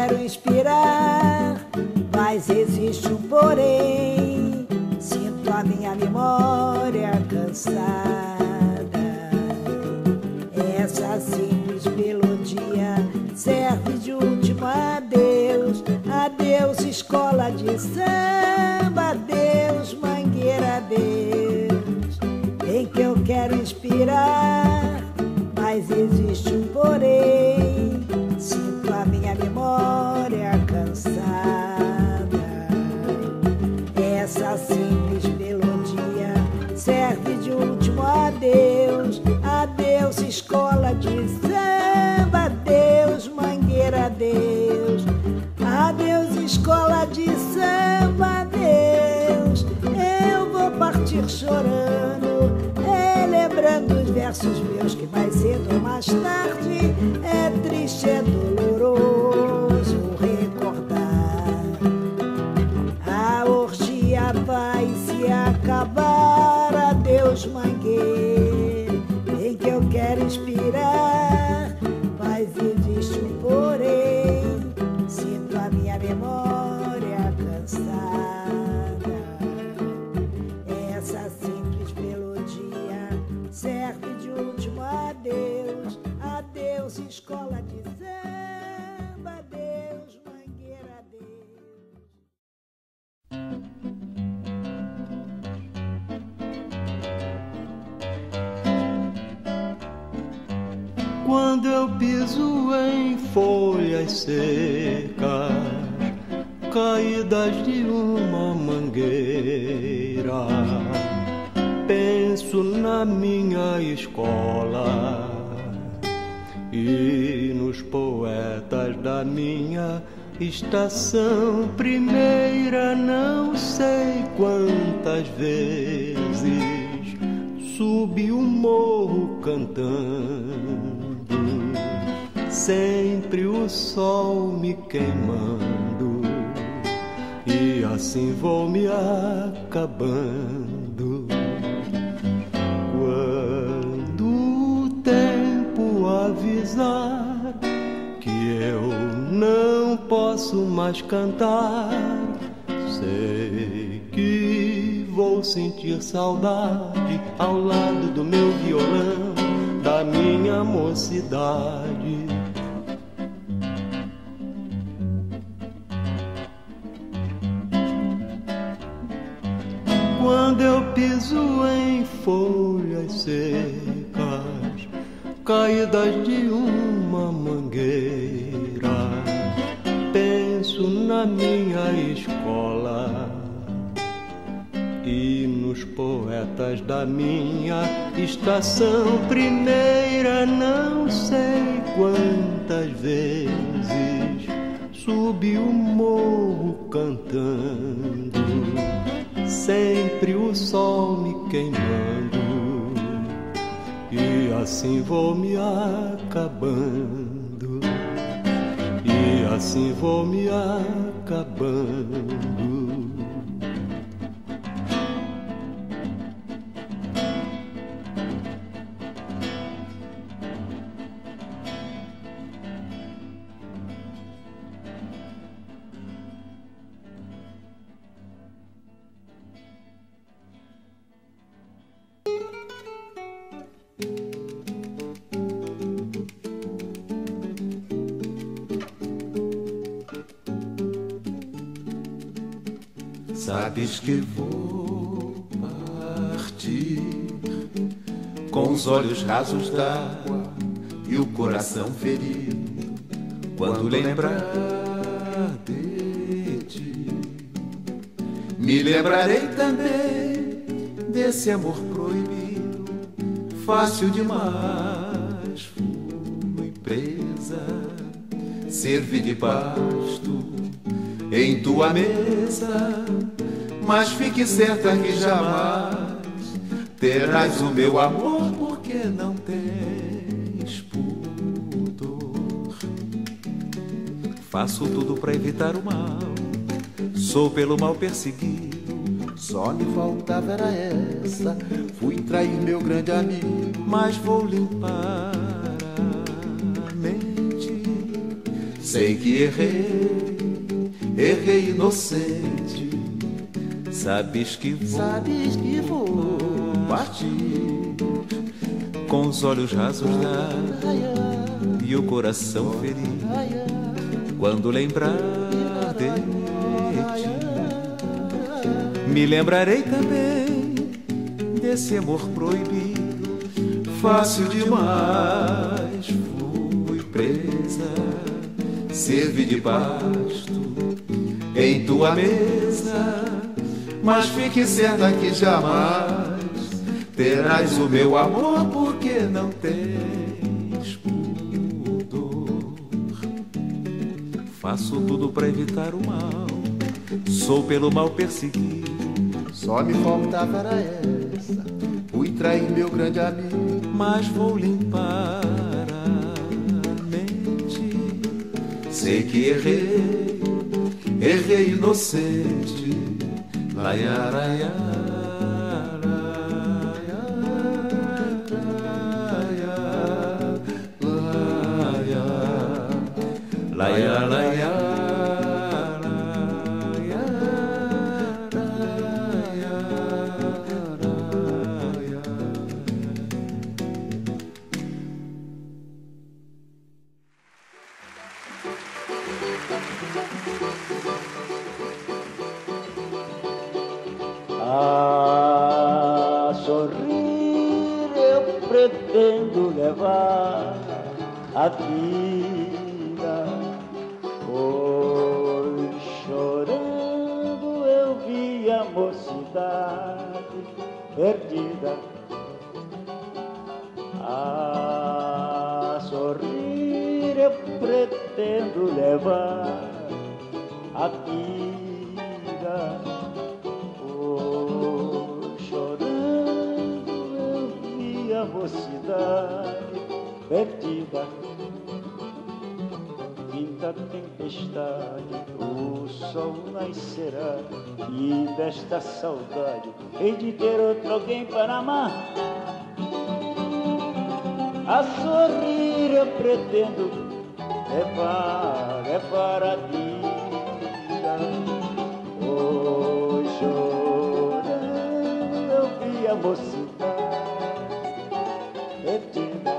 quero inspirar, mas existe um porém. Sinto a minha memória cansada. Essa simples melodia serve de último adeus. Adeus, escola de samba. Adeus, mangueira, adeus. Bem que eu quero inspirar, mas existe um porém. Sinto a minha memória cansada. Essa simples melodia serve de último adeus. Adeus, escola de samba. Adeus, mangueira, adeus. Adeus, escola de samba, adeus. Eu vou partir chorando, lembrando os versos meus que mais cedo ou mais tarde é triste, é doloroso recordar. A orgia vai se acabar. Adeus, mangueira. Bem que eu quero inspirar, mas existe um porém. Sinto a minha memória cansada. Essa simples melodia serve de último adeus. Adeus, escola de samba. Adeus, mangueira, adeus. Quando eu piso em folhas secas, caídas de uma mangueira, penso na minha escola e nos poetas da minha estação primeira. Não sei quantas vezes subi o morro cantando, sempre o sol me queimando, e assim vou me acabando. Quando o tempo avisar que eu não posso mais cantar, sei que vou sentir saudade ao lado do meu violão, da minha mocidade. Quando eu piso em folhas secas, caídas de uma mangueira, penso na minha escola e nos poetas da minha estação primeira. Não sei quantas vezes subi o morro cantando, sempre o sol me queimando, e assim vou me acabando, e assim vou me acabando. Sabes que vou partir com os olhos rasos d'água e o coração ferido quando lembrar de ti. Me lembrarei também desse amor proibido, fácil demais. Fui presa, servi de pasto em tua mesa, mas fique certa que jamais terás o meu amor, porque não tens pudor. Faço tudo pra evitar o mal, sou pelo mal perseguido, só me faltava era essa. Fui trair meu grande amigo, mas vou limpar a mente Sei que errei inocente. Sabes que vou partir com os olhos rasos e o coração ferido quando lembrar de ti. Me lembrarei também desse amor proibido, fácil demais. Fui presa, servi de pasto em tua mesa, mas fique certa que jamais terás o meu amor, porque não tens pudor. Faço tudo pra evitar o mal, sou pelo mal perseguido. Só me faltava era essa, fui trair meu grande amigo. Mas vou limpar a mente. Sei que errei inocente. Laiaraiá. A sorrir eu pretendo levar a vida, pois chorando eu vi a mocidade perdida. A sorrir eu pretendo levar a vida, chorando eu vi a mocidade perdida. Vinda tempestade, o sol nascerá, e desta saudade hei de ter outro alguém para amar. A sorrir eu pretendo levar a vida, hoje chorando eu vi a mocidade perdida.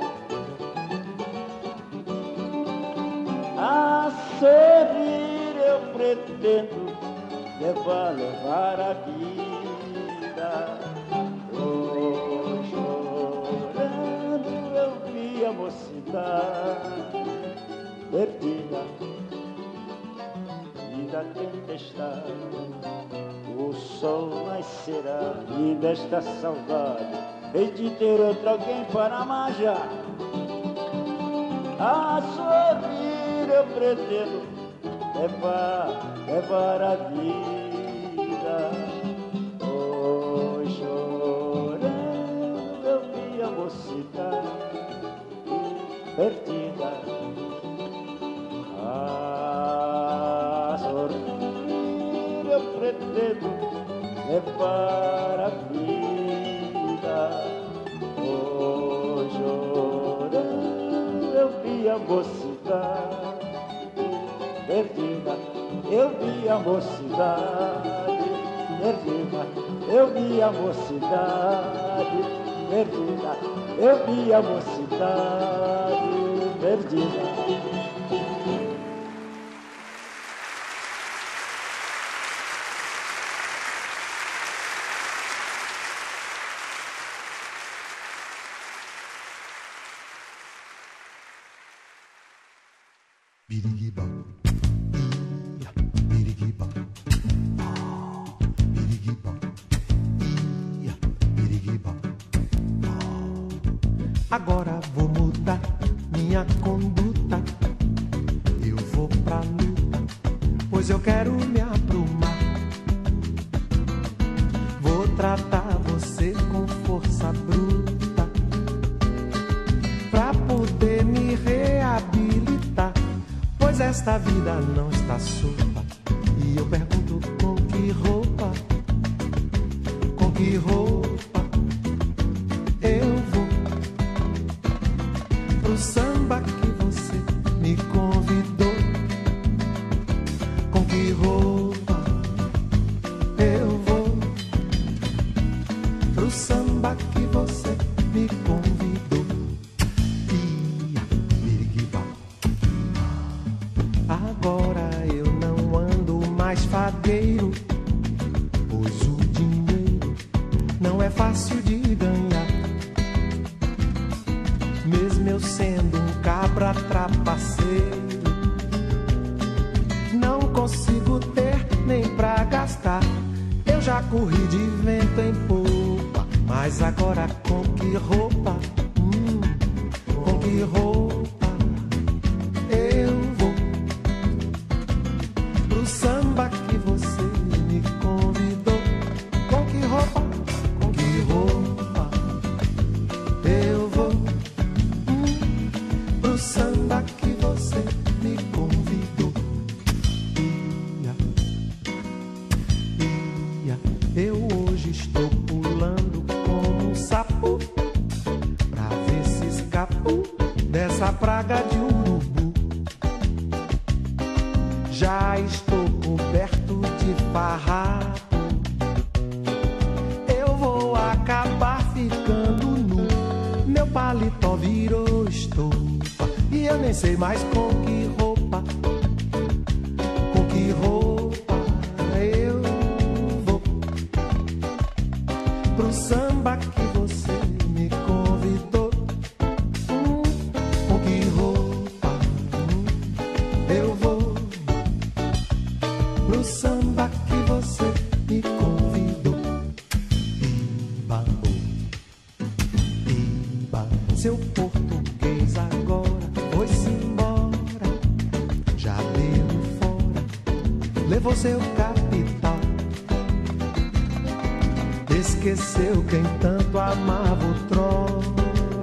A sorrir eu pretendo levar a vida, hoje chorando eu vi a mocidade perdida. E da tempestade o sol nascerá, e desta saudade hei de ter outro alguém para amar já. A sorrir eu pretendo levar a vida, hoje chorando eu vi a mocidade perdida. A sorrir eu pretendo levar a vida, hoje chorando eu vi a mocidade perdida. Eu vi a mocidade perdida, eu vi a mocidade perdida, eu vi a mocidade perdida. Agora vou mudar minha conduta, eu vou pra luta, pois eu quero me aprumar. Vou tratar você com força bruta, pra poder me reabilitar, pois esta vida não está solta. E eu pergunto com que roupa eu vou pro samba que você me convidou. eu sendo um cabra trapaceiro. Não consigo ter nem pra gastar. Eu já corri de vento em popa, mas agora com que roupa? Com que roupa eu vou pro samba que você me convidou? Com que roupa? Com que roupa eu vou pro samba que você me convidou? Eu hoje estou pulando como um sapo pra ver se escapo dessa praga de urubu. Já estou coberto de farrapo, eu vou acabar ficando nu. Meu paletó virou estopa e eu nem sei mais com que roupa. Com que roupa eu vou pro samba que você me convidou? Com que roupa eu vou pro samba que você me convidou? Iba, iba, seu português agora foi-se embora, já deu fora, levou seu capital. Esqueceu quem tanto amava outrora.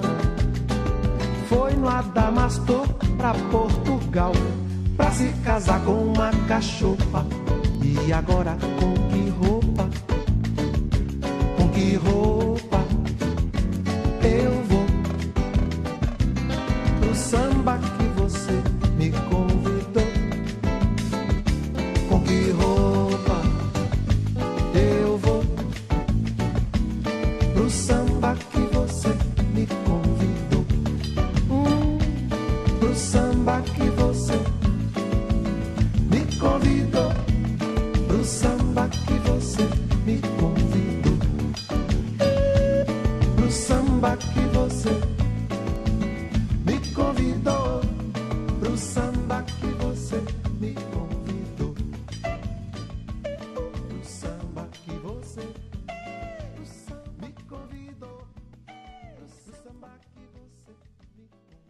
Foi no Adamastor pra Portugal pra se casar com uma cachopa. E agora com que roupa? Com que roupa eu vou pro samba que você me convidou? Com que roupa eu vou pro samba que você me convidou? Pro samba que você me convidou? Pro samba que você me convidou? Pro samba que você me convidou? Pro samba que você me convidou? Pro samba que você me convidou? Pro samba que você me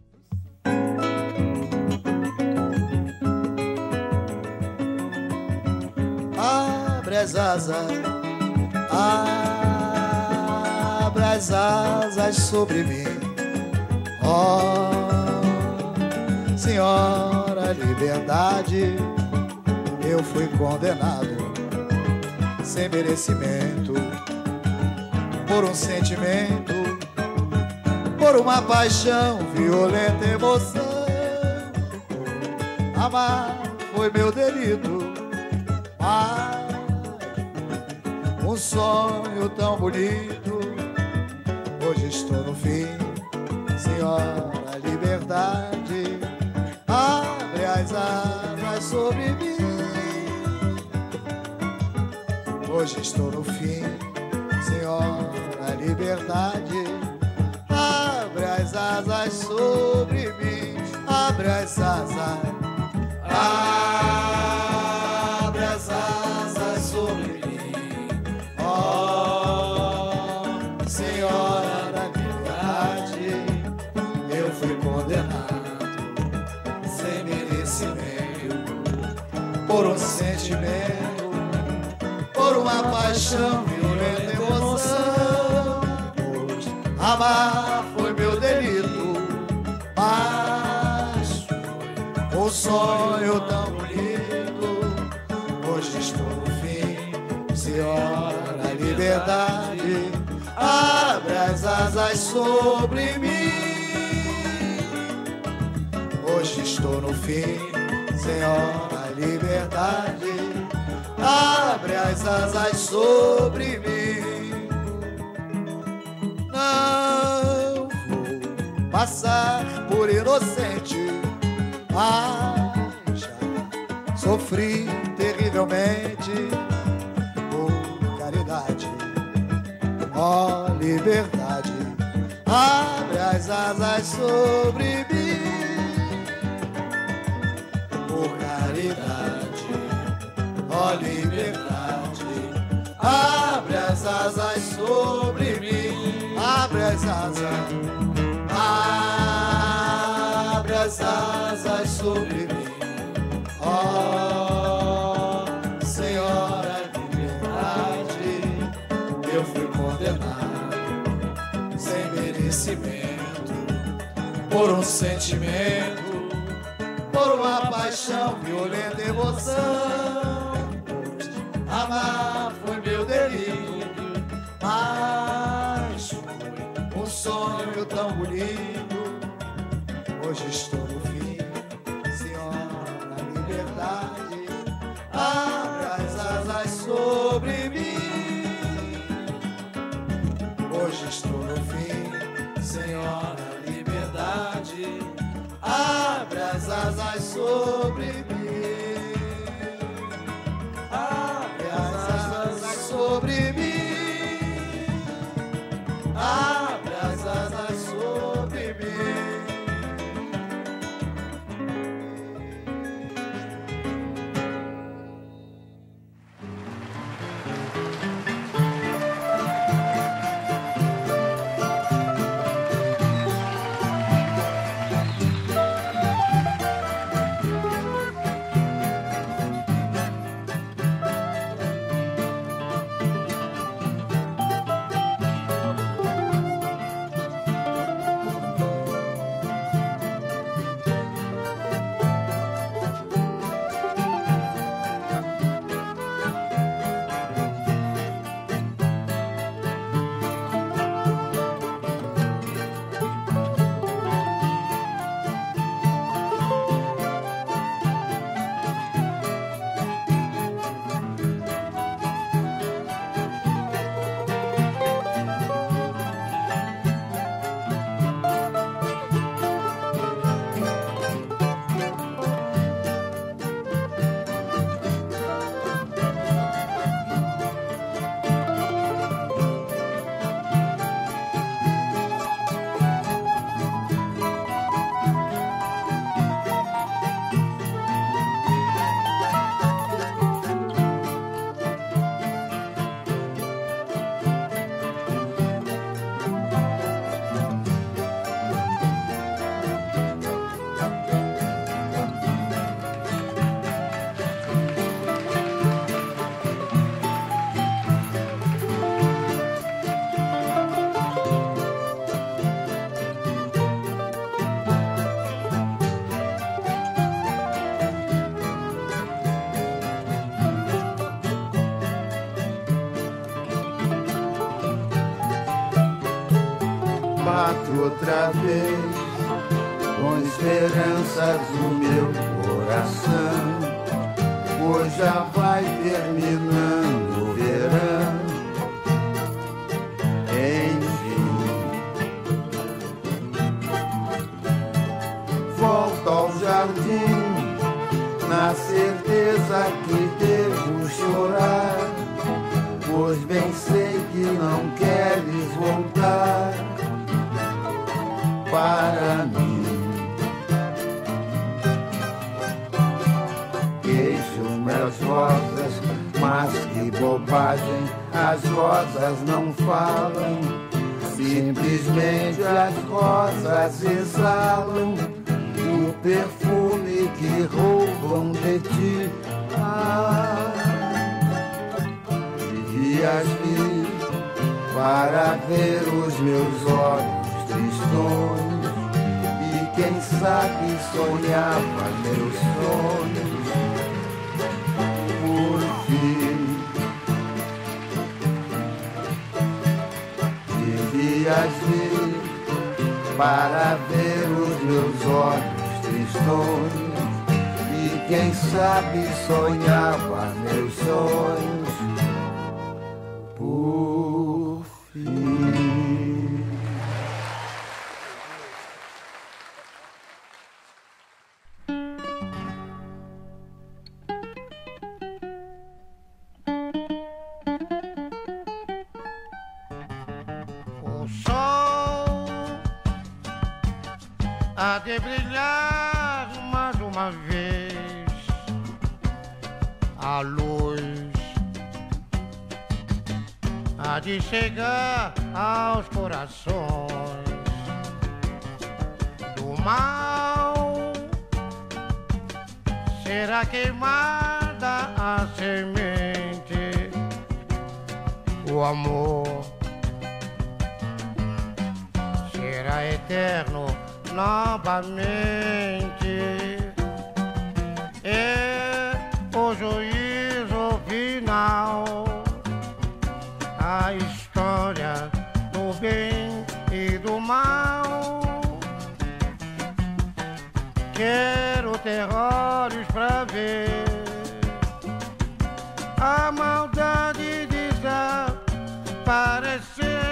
convidou? Abre as asas sobre mim, ó Senhora Liberdade. Eu fui condenado sem merecimento por um sentimento, por uma paixão, violenta emoção. Amar foi meu delito, mas um sonho tão bonito. Hoje estou no fim, Senhora Liberdade. Abre as asas sobre mim. Hoje estou no fim, Senhora Liberdade. Abre as asas sobre mim. Abre as asas. Abre as asas sobre mim, ó Senhora da Liberdade. Eu fui condenado sem merecimento por um sentimento, por uma paixão, violenta emoção. Amar foi meu delito, mas um sonho tão bonito. Hoje estou no fim, Senhora Liberdade. Abre as asas sobre mim. Hoje estou no fim, Senhora Liberdade. Abre as asas sobre mim. Não vou passar por inocente, mas já sofri terrivelmente por caridade. Ó liberdade, abre as asas sobre mim. Por caridade, ó liberdade, abre as asas sobre mim. Abre as asas, abre as asas sobre mim. Ó Senhora liberdade, eu fui condenado sem merecimento, por um sentimento, por uma paixão, violenta emoção. Amar foi meu delírio, mas foi um sonho tão bonito. Hoje estou no fim, Senhora liberdade, abre as asas sobre mim. Hoje estou no fim, Senhora liberdade, abre as asas sobre mim. Abre as asas sobre mim. Abre as asas sobre mim. Bato outra vez com esperanças no meu coração, pois já vai terminando o verão. Enfim, volto ao jardim na certeza que devo chorar, pois bem sei que não queres voltar para mim. Queixo meus rosas, mas que bobagem, as rosas não falam, simplesmente as rosas exalam o perfume que roubam de ti. Ah, devias vir para ver os meus olhos tristonhos e quem sabe sonhava meus sonhos por fim. Devias vir para ver os meus olhos tristonhos e quem sabe sonhava meus sonhos por fim. O sol há de brilhar mais uma vez a luz, há de chegar aos corações do mal. Será queimada a semente, o amor será eterno novamente. É o juízo final, a história do bem e do mal. Quero ter olhos pra ver a maldade desaparecer.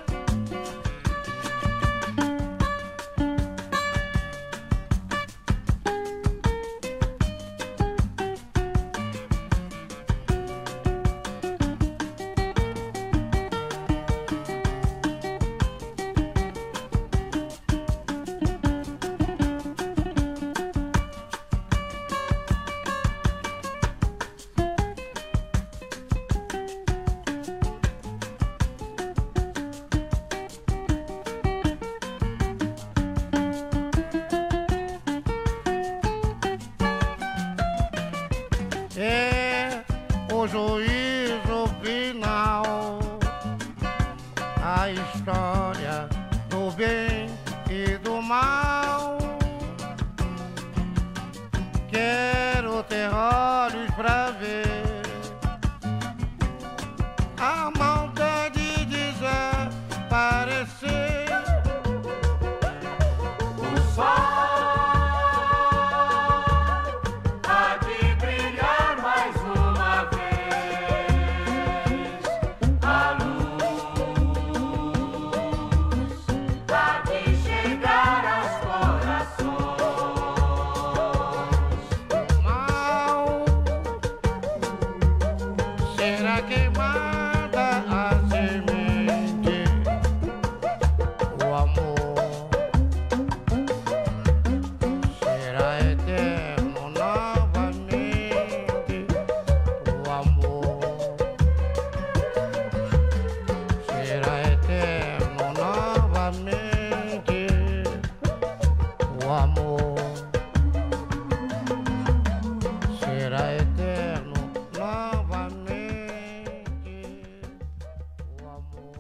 É o juízo final, a história do bem e do mal. Quero ter olhos pra ver a maldade desaparecer. O sol será queimada a semente, o amor será eterno novamente. O amor será eterno novamente. O amor será eterno novamente. O amor.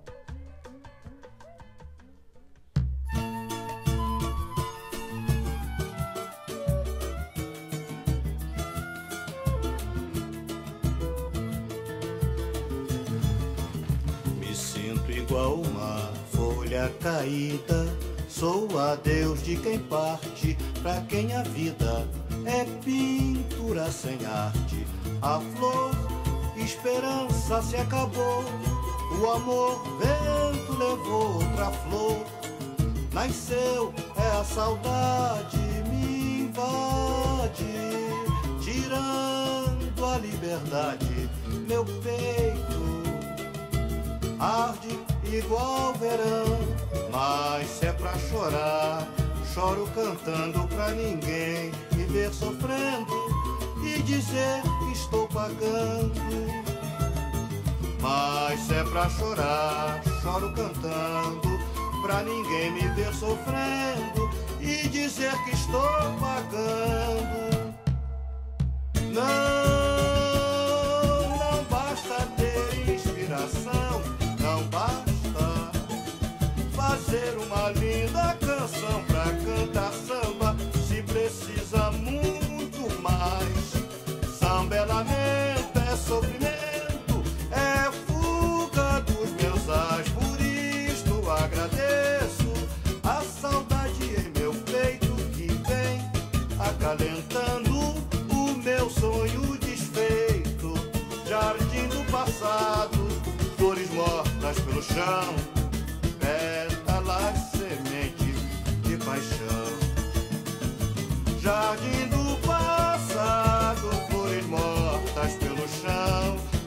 Me sinto igual uma folha caída, sou adeus de quem parte, pra quem a vida é pintura sem arte. A flor, esperança se acabou, o amor, vento levou outra flor. Nasceu, é a saudade me invade, tirando a liberdade. Meu peito arde igual verão, mas se é pra chorar, choro cantando pra ninguém me ver sofrendo e dizer que estou pagando. Mas se é pra chorar, choro cantando pra ninguém me ver sofrendo e dizer que estou pagando. Não basta ter inspiração, não basta fazer uma linda canção pra cantar samba, se precisa muito mais. Samba é lamento, é sofrimento, é fuga dos meus ais. Por isto agradeço a saudade em meu peito que vem acalentando o meu sonho desfeito. Jardim do passado, flores mortas pelo chão, pétalas, semente de paixão. Jardim do passado, flores mortas pelo chão,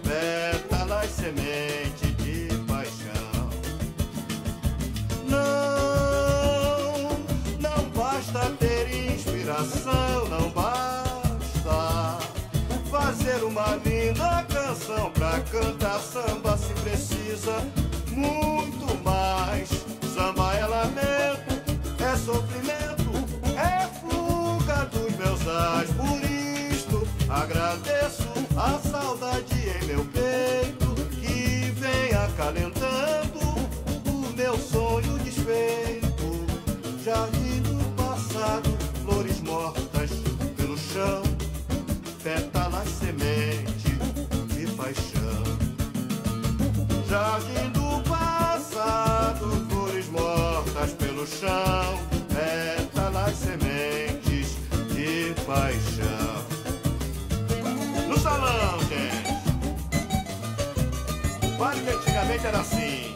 pra cantar samba se precisa muito mais. Samba é lamento, é sofrimento, é fuga dos meus ais. Por isto agradeço a saudade em meu peito, que vem acalentando o meu sonho desfeito. Jardim do passado, flores mortas pelo chão, pétalas semente de paixão. Jardim do passado, flores mortas pelo chão, pétalas sementes de paixão. No salão, gente, vale que antigamente era assim.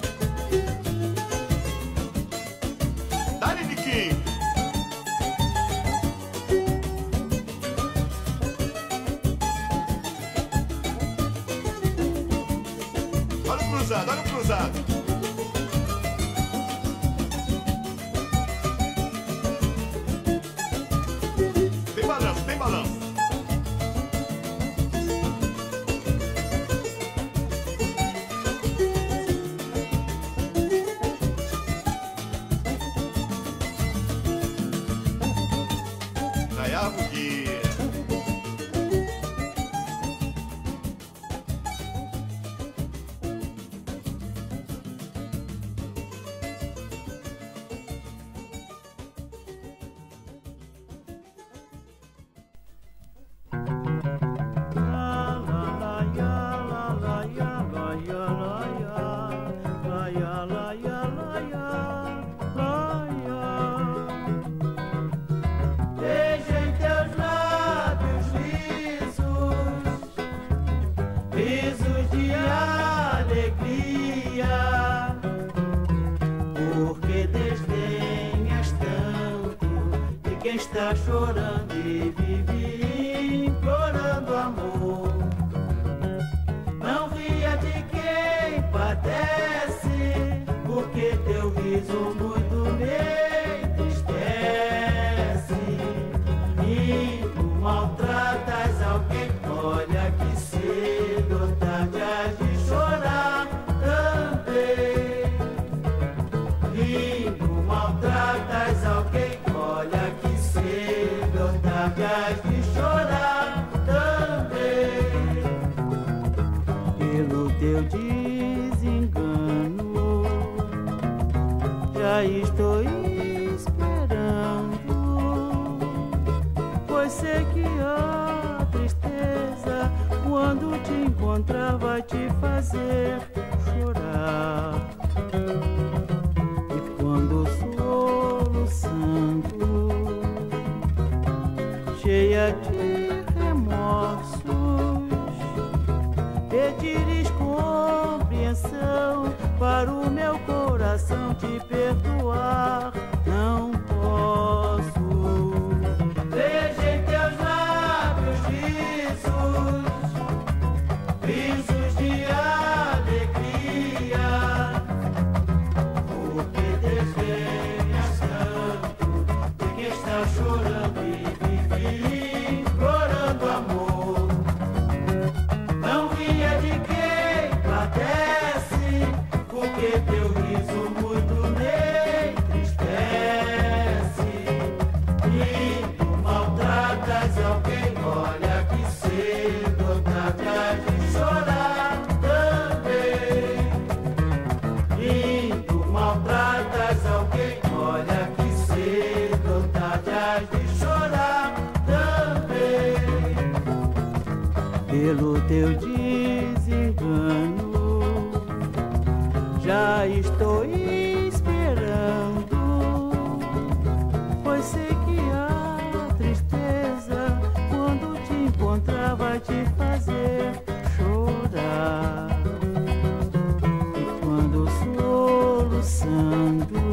Dá-lhe, Niquinho. Olha o cruzado. Tem balanço, tem balanço. Gaiavo Guia. Está chorando e vive implorando amor. Não ria de quem padece, porque teu riso muito me entristece. E tu maltratas alguém, olha que cedo ou tarde has de chorar também. E tu maltratas alguém, olha que has de chorar também. Pelo teu desengano já estou esperando, pois sei que a tristeza quando te encontrar vai te fazer chorar. E quando soluçando, cheia de remorsos, pedires compreensão para o meu coração te perdoar. Não posso. Veja em teus lábios risos de alegria, porque desdenhas tanto de quem está chorando e implorando amor. Não ria de quem padece, porque teu riso muito me entristece. E tu maltratas alguém, olha que cedo ou tarde has de chorar também. E tu maltratas alguém, olha que cedo ou tarde has de chorar também. Pelo teu desengano já estou esperando, pois sei que a tristeza quando te encontrar vai te fazer chorar. E quando soluçando,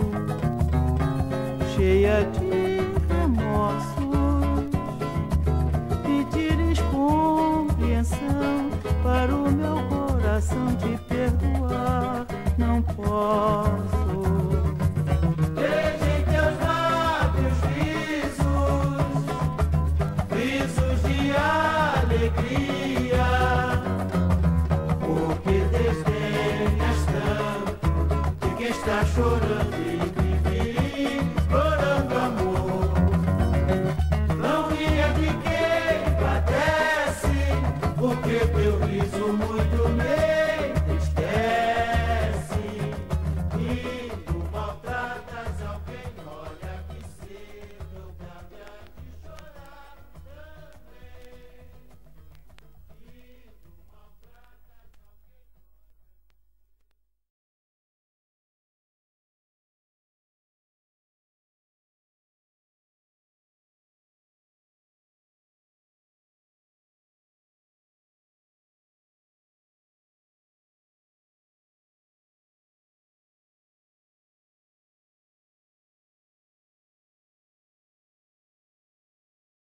cheia de remorsos, pedires compreensão para o meu coração te perdoar. Não posso. Veja em teus lábios risos de alegria, muito medo.